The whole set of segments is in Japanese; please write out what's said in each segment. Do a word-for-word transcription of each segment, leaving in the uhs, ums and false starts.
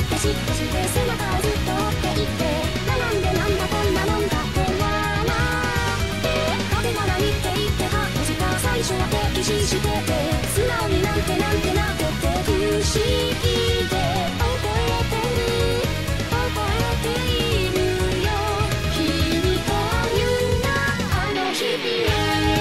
って知ってして背中をずっと追っていってなんでなんだこんなもんだって笑って風がないって言ってハッとした最初は敵視してて素直になんてなんてなってて不思議で覚えてる覚えているよ君というなあの日々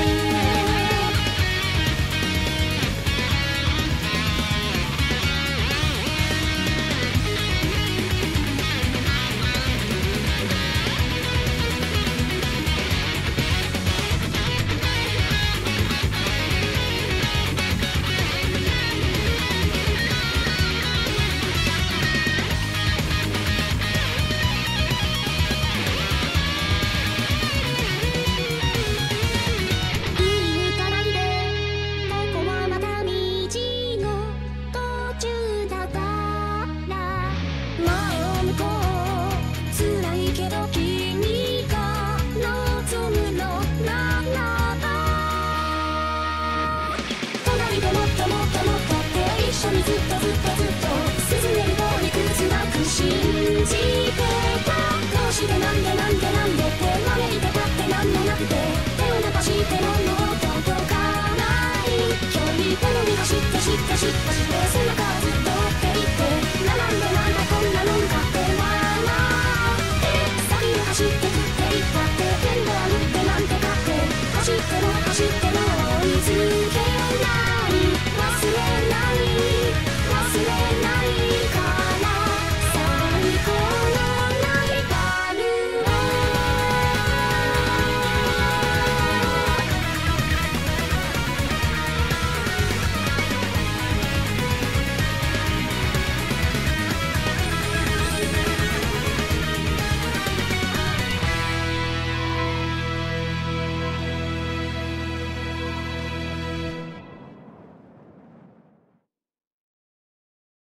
ずっとずっとずっと進める方に靴なく信じてたどうしてなんでなんでなんでって招いてたってなんもなくて手を伸ばしてももう届かない距離なのに走って知って知って